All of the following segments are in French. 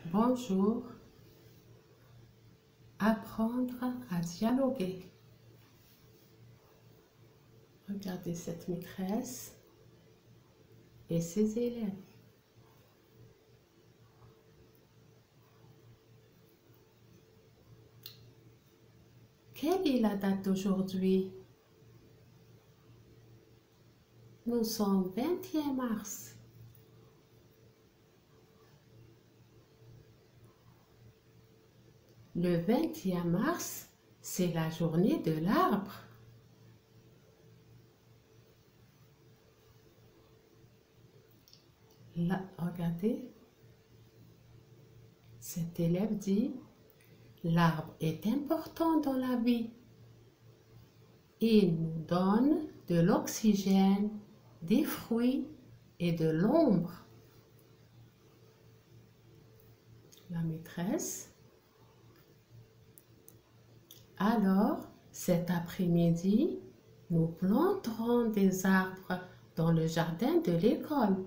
Bonjour. Apprendre à dialoguer. Regardez cette maîtresse et ses élèves. Quelle est la date d'aujourd'hui? Nous sommes 21 mars. Le 21 mars, c'est la journée de l'arbre. Là, regardez, cet élève dit, l'arbre est important dans la vie. Il nous donne de l'oxygène, des fruits et de l'ombre. La maîtresse. Alors, cet après-midi, nous planterons des arbres dans le jardin de l'école.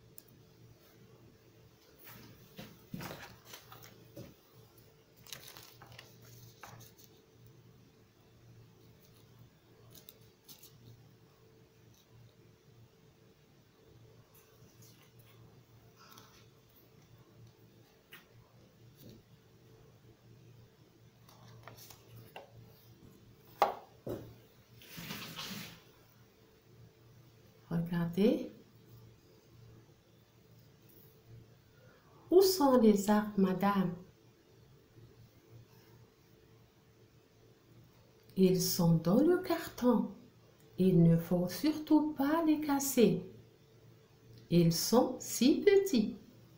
Regardez. Où sont les arbres, madame? Ils sont dans le carton. Il ne faut surtout pas les casser. Ils sont si petits.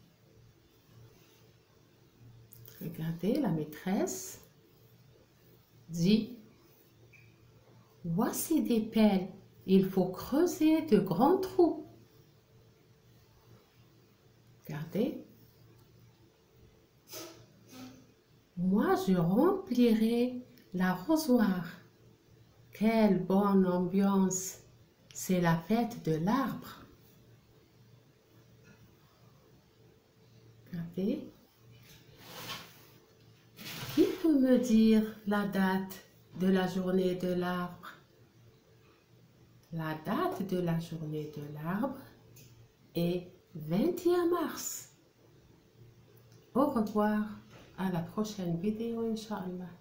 Regardez, la maîtresse dit, voici des pelles. Il faut creuser de grands trous. Regardez. Moi, je remplirai l'arrosoir. Quelle bonne ambiance! C'est la fête de l'arbre. Regardez. Qui peut me dire la date de la journée de l'arbre? La date de la journée de l'arbre est 21 mars. Au revoir, à la prochaine vidéo, Inch'Allah.